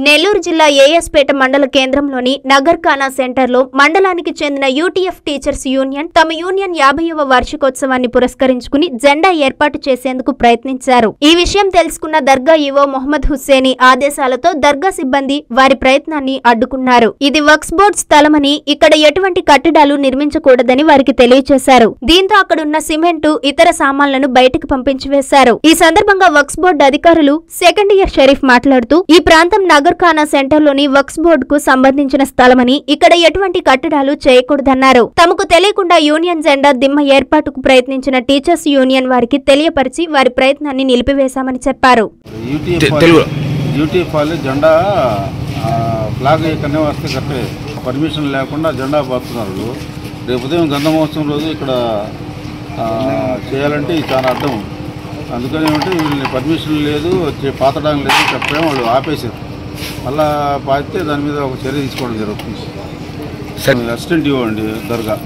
నెల్లూరు జిల్లా ఏఎస్పేట మండల కేంద్రంలోని నగర్ఖానా సెంటర్లో మండలానికి చెందిన యూటీఎఫ్ టీచర్స్ యూనియన్ తమ యూనియన్ 50వ వార్షికోత్సవాన్ని పురస్కరించుకుని జెండా ఏర్పాటు చేసేందుకు ప్రయత్నించారు. ఈ విషయం తెలుసుకున్న దర్గా ఈవో మొహమ్మద్ హుస్సేని ఆదేశాలతో దర్గా సిబ్బంది వారి ప్రయత్నాన్ని అడ్డుకున్నారు. ఇది వక్ఫ్ బోర్డు స్థలమని ఇక్కడ ఎటువంటి కట్టడాలు నిర్మించకూడదని వారికి తెలియజేశారు. దీంతో అక్కడున్న సిమెంటు ఇతర సామాన్లను బయటకు పంపించివేశారు. ఈ సందర్భంగా వక్ఫ్ బోర్డు అధికారులు సెకండ్ ఇయర్ షరీఫ్ మాట్లాడుతూ ఈ ప్రాంతం నగర్ఖానా సెంటర్లోని వక్ఫ్ బోర్డుకు సంబంధించిన స్థలమని ఇక్కడ ఎటువంటి కట్టడాలు చేయకూడదన్నారు. తమకు తెలియకుండా యూనియన్ జెండా దిమ్మ ఏర్పాటుకు ప్రయత్నించిన టీచర్స్ యూనియన్ వారికి తెలియపరిచి వారి ప్రయత్నాన్ని నిలిపివేశామని చెప్పారు. జెండా ఫ్లాగ్ ఇక్కడనే వస్తే కట్టే పర్మిషన్ లేకుండా జెండా పాతున్నారు. రేపు ఉదయం గంధ మహోత్సవం రోజు ఇక్కడ చేయాలంటే ఇది చాలా అర్థం. అందుకని ఏమంటే వీళ్ళని పర్మిషన్ లేదు, పాతడం లేదు చెప్పడం వాళ్ళు ఆపేశారు. మళ్ళా పాతితే దాని మీద ఒక చర్య తీసుకోవడం జరుగుతుంది. అసిస్టెంట్ ఈవో అండి దర్గా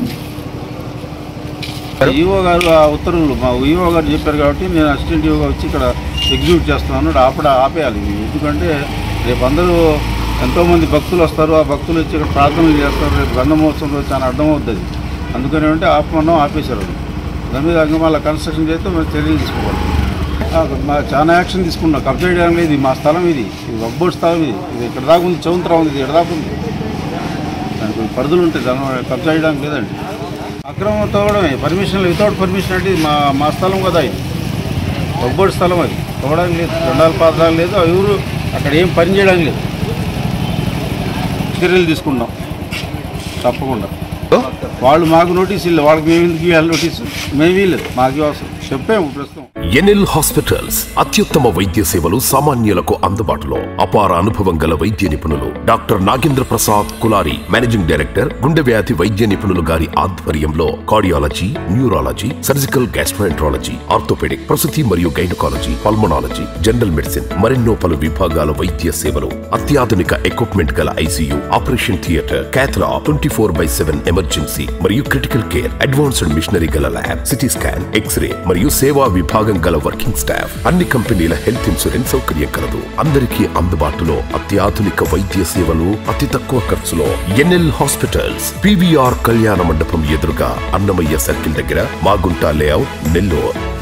ఈవో గారు ఆ ఉత్తర్వులు మా ఈవో గారు చెప్పారు కాబట్టి నేను అసిస్టెంట్ ఈవోగా వచ్చి ఇక్కడ ఎగ్జిక్యూట్ చేస్తున్నాను. ఆపేయాలి. ఎందుకంటే రేపు అందరూ ఎంతోమంది భక్తులు వస్తారు. ఆ భక్తులు వచ్చి ఇక్కడ ప్రార్థనలు చేస్తారు. రేపు గంధ మహోత్సవంలో చాలా అర్థమవుతుంది. అందుకని ఏమంటే ఆపేశారు. దాని మీద మళ్ళీ కన్స్ట్రక్షన్ చేస్తే మనం చర్యలు తీసుకోవాలి. చాలా యాక్షన్ తీసుకున్నాం. కబ్జా చేయడం లేదు. మా స్థలం ఇది వక్ఫ్ బోర్డు స్థలం. ఇది ఇక్కడ దాకా ఉంది. చౌంతరా ఉంది. ఇది ఎక్కడ దాకా ఉంది. దానికి పరిధులు ఉంటాయి. దాని కబ్జా చేయడానికి లేదండి. అక్రమం తవ్వడమే పర్మిషన్ వితౌట్ పర్మిషన్ అంటే మా స్థలం కదా. ఇది వక్ఫ్ బోర్డు స్థలం. అది తవ్వడానికి లేదు. జెండాలు పాతడానికి లేదు. ఎవరు అక్కడ ఏం పని చేయడానికి లేదు. చర్యలు తీసుకున్నాం తప్పకుండా. వాళ్ళు మాకు నోటీసు ఇల్లు. వాళ్ళకి మేము ఎందుకు ఇవ్వాలి నోటీసు? మేము ఇవ్వలేదు. మాకు అవసరం చెప్పాము. ప్రస్తుతం ఎన్ఎల్ హాస్పిటల్స్ అత్యుత్తమ వైద్య సేవలు సామాన్యులకు అందుబాటులో. అపార అనుభవం గల వైద్య నిపుణులు doctor Nagendra Prasad Kulari, managing director, గుండె వ్యాధి వైద్య నిపుణులు గారి ఆధ్వర్యంలో cardiology, neurology, surgical gastroenterology, orthopaedic, ప్రసూతి మరియు గైనకాలజీ, పల్మనాలజీ, జనరల్ మెడిసిన్ మరెన్నో పలు విభాగాల వైద్య సేవలు. అత్యాధునిక ఎక్విప్మెంట్ గల ICU, operation theatre, cath lab, 24/7 emergency మరియు క్రిటికల్ కేర్, అడ్వాన్స్డ్ మిషనరీ గల ల్యాబ్, సిటీ స్కాన్, ఎక్స్రే మరియు సేవా విభాగం గల వర్కింగ్ స్టాఫ్. అన్ని కంపెనీల హెల్త్ ఇన్సూరెన్స్ సౌకర్యం కలదు. అందరికీ అందుబాటులో అత్యాధునిక వైద్య సేవలు అతి తక్కువ ఖర్చులో. ఎన్ఎల్ హాస్పిటల్స్, పివిఆర్ కళ్యాణ మండపం ఎదురుగా, అన్నమయ్య సర్కిల్ దగ్గర, మాగుంట లేఅవుట్, నెల్లూరు.